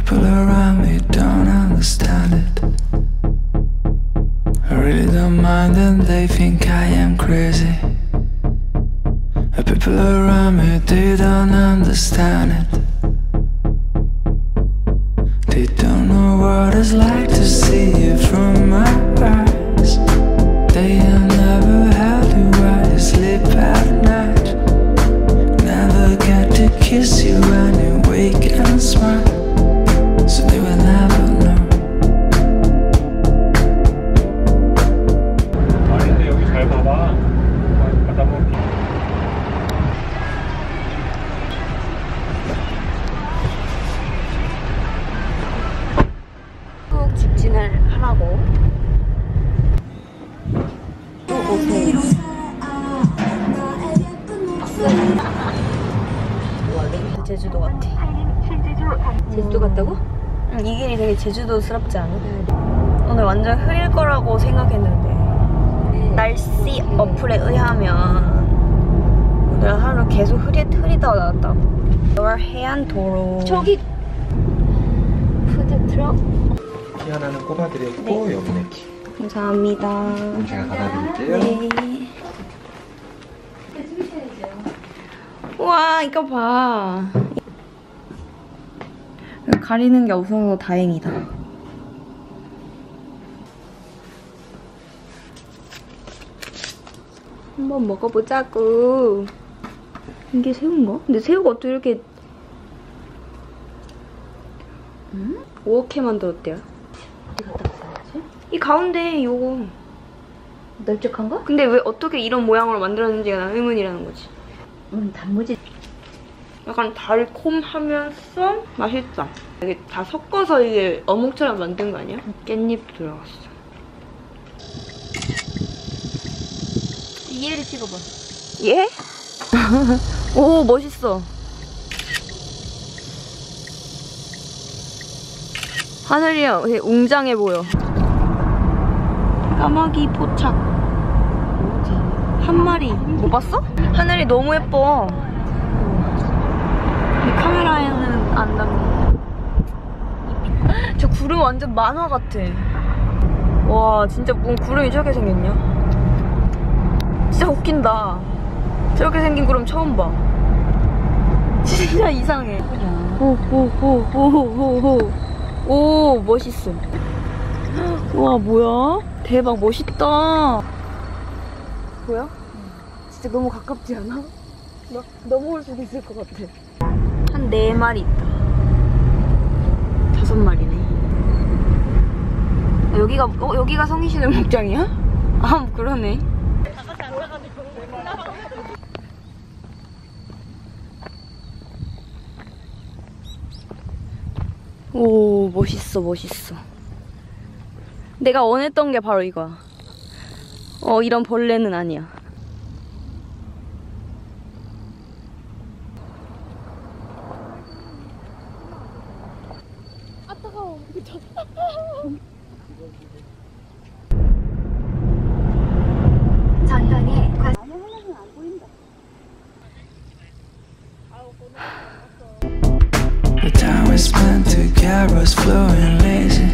People around me don't understand it. I really don't mind and they think I am crazy. The people around me, they don't understand it. They don't know what it's like to see you from my eyes. They have never held you while you sleep at night. Never get to kiss you when you wake and smile. So they will never know. 아닌데 여기 잘 봐봐. 갖다 놓을게. 꼭 직진을 하라고. 또 오세요. 제주도 같아. 제주도 같다고? 응, 이 길이 되게 제주도스럽지 않아? 오늘 완전 흐릴 거라고 생각했는데 날씨 어플에 의하면 오늘 하루 계속 흐리다가 나왔다고. 서울 해안도로. 저기 푸드트럭. 키 하나는 꼽아드렸고 여기는 키. 감사합니다. 제가 받아드릴게요. 네. 우와, 이거 봐. 가리는 게 없어서 다행이다. 한번 먹어보자고. 이게 새우인가? 근데 새우가 어떻게 이렇게 오케 만들었대요. 어디 갖다 써야지? 이 가운데 요거 널쩍한가? 근데 왜 어떻게 이런 모양으로 만들었는지가 난 의문이라는 거지. 단무지. 약간 달콤하면서 맛있다. 이게 다 섞어서 이게 어묵처럼 만든 거 아니야? 깻잎 들어갔어. 얘를 찍어봐. 예? 오, 멋있어. 하늘이야, 되게 웅장해 보여. 까마귀 포착. 뭐지? 한 마리. 못 봤어? 하늘이 너무 예뻐. 카메라에는 안 담겨. 저 구름 완전 만화 같아. 와, 진짜 뭔 구름이 저렇게 생겼냐? 진짜 웃긴다. 저렇게 생긴 구름 처음 봐. 진짜 이상해. 오, 멋있어. 우와, 뭐야? 대박, 멋있다. 뭐야? 진짜 너무 가깝지 않아? 막 넘어올 수도 있을 것 같아. 한 4마리 있다. 5마리네. 여기가 성희씨들 목장이야? 아, 그러네. 오, 멋있어, 멋있어. 내가 원했던 게 바로 이거야. 이런 벌레는 아니야. 아, 따가워. 전방에 The time we spent together was flowing lazy.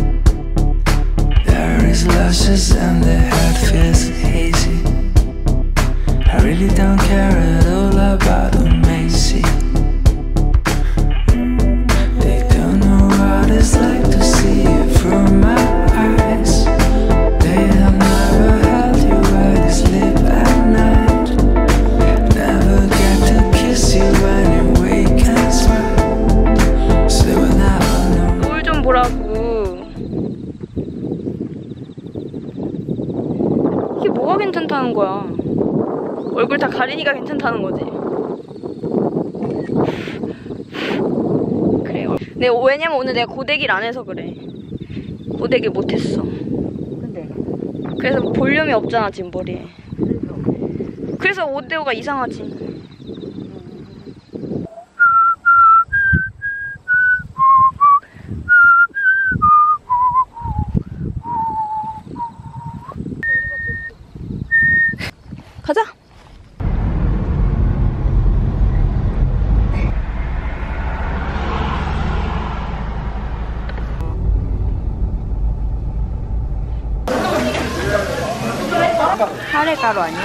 There is luscious and the head feels hazy. I really don't care at all about who may see. They don't know what it's like to see you from my eyes. They have never held you while you sleep at night. Never get to kiss you when you wake and smile. So they will never know. 노을 좀 보라고. 이게 뭐가 괜찮다는 거야? 얼굴 다 가리니까 괜찮다는 거지. 그래. 왜냐면 오늘 내가 고데기를 안 해서 그래. 고데기 못 했어. 근데 그래서 볼륨이 없잖아, 지금 머리에. 그래서 오데오가 이상하지. 가자. 밀가루 아니야?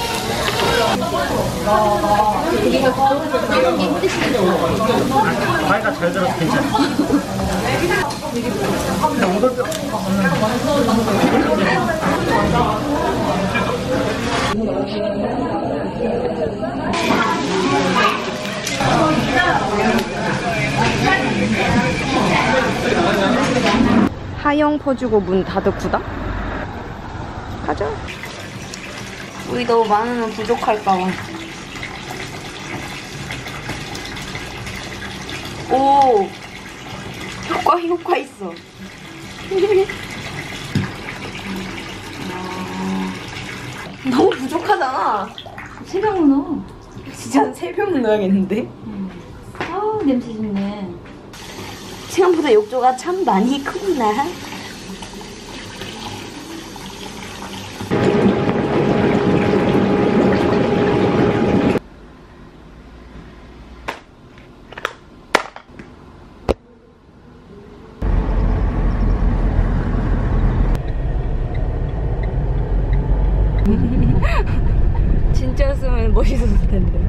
가위가 잘 들어서 괜찮아. 근데 오돌뼈 하영 퍼주고 문 닫았구다? 가자. 우리 너무 많으면 부족할까봐. 오! 효과 있어. 너무 부족하잖아. 3병 넣어. 진짜 한 3병 넣어야겠는데? 아우, 냄새 좋네. 생각보다 욕조가 참 많이 크구나. 진짜였으면 멋있었을 텐데.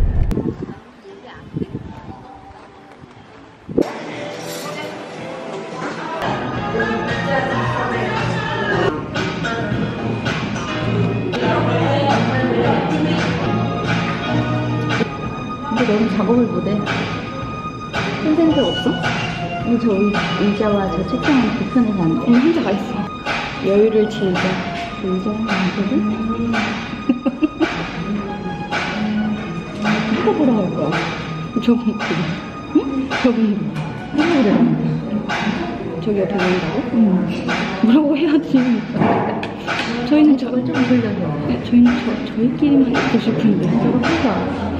근데 너무 작업을 못해. 선생님들 없어? 근데 저 의자와 저 책상은 불편해서 안 돼. 오늘 혼자 가 있어. 여유를 즐겨. 의자는 안 되지? 누가 보러 갈 거야? 저분 보러. 응? 저분 보러. 누가 보러 가는데? 저기 옆에 보인다고? 응. 뭐라고 해야지. 저희는 저걸 좀 읽으려고. 네, 저희는 저희끼리만 있고 싶은데. 저거 혼자.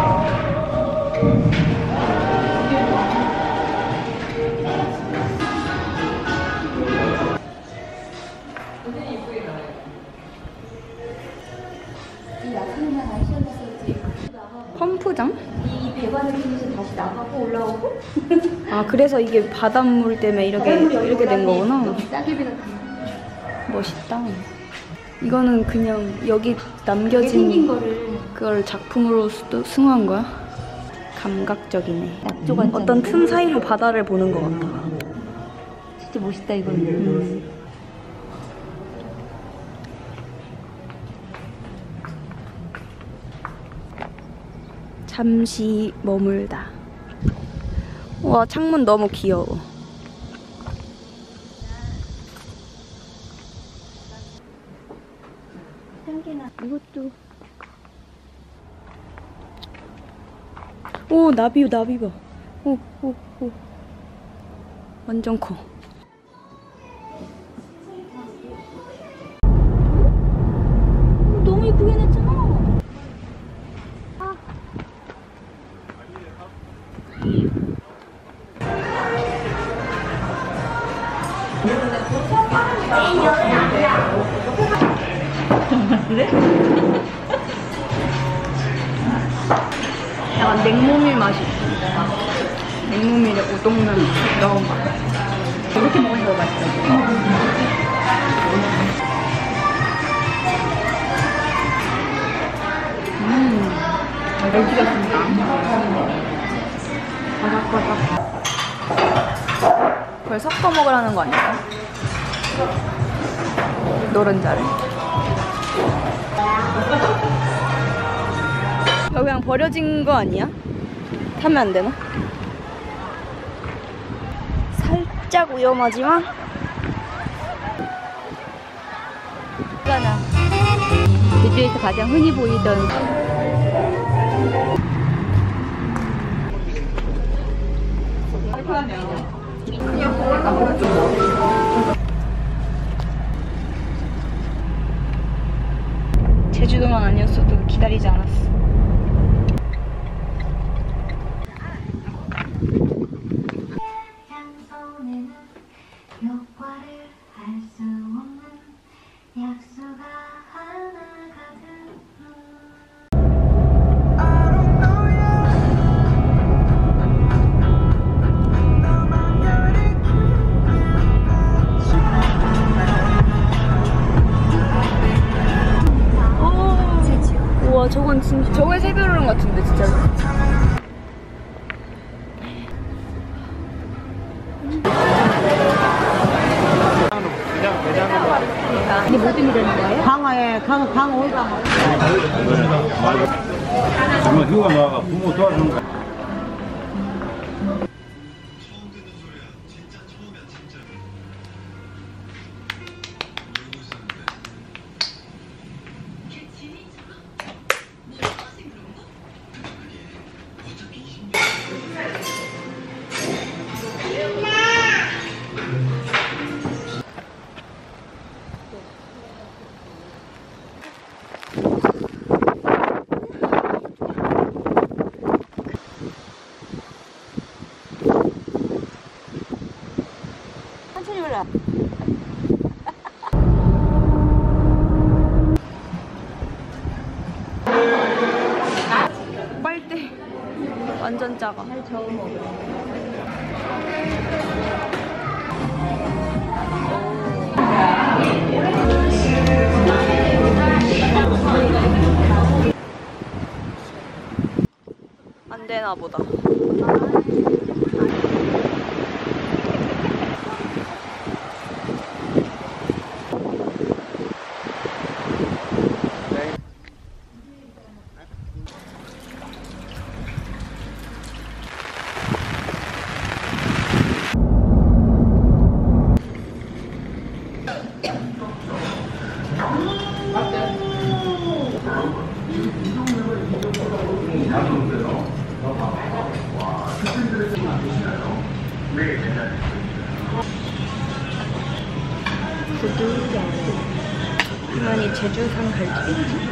펌프장? 이 배관을 통해서 다시 나가고 올라오고. 아 그래서 이게 바닷물 때문에 이렇게 된 거구나. 따개비 같은 멋있다. 이거는 그냥 여기 게 생긴 남겨진 거를 그걸 작품으로 승화한 거야? 감각적이네. 낙조가 어떤 틈 사이로 바다를 보는 것 같다. 진짜 멋있다 이거는. 잠시 머물다. 와 창문 너무 귀여워. 이것도. 오 나비 봐. 오. 완전 커. 너무 예쁘게 해놨잖아. 그래? 약간 냉모밀 맛이 있어. 냉모밀에 우동면 넣은 맛. 이렇게 먹으니까 맛있어. 열기가 진다. 바삭바삭. 그걸 섞어 먹으라는 거 아닐까? 노른자를. 이거 그냥 버려진 거 아니야? 타면 안 되나? 살짝 위험하지만 하나. 제주에서 가장 흔히 보이던 제주도만 아니었어도 기다리지 않았어. 양손에는 효과를 할 수 없는 약수가 하나 가득. 정말 휴가 나와가 부모 도와주는 거. 천천히 올라. 빨대 완전 작아. 안 되나 보다. 이만이 제주산 갈치겠지?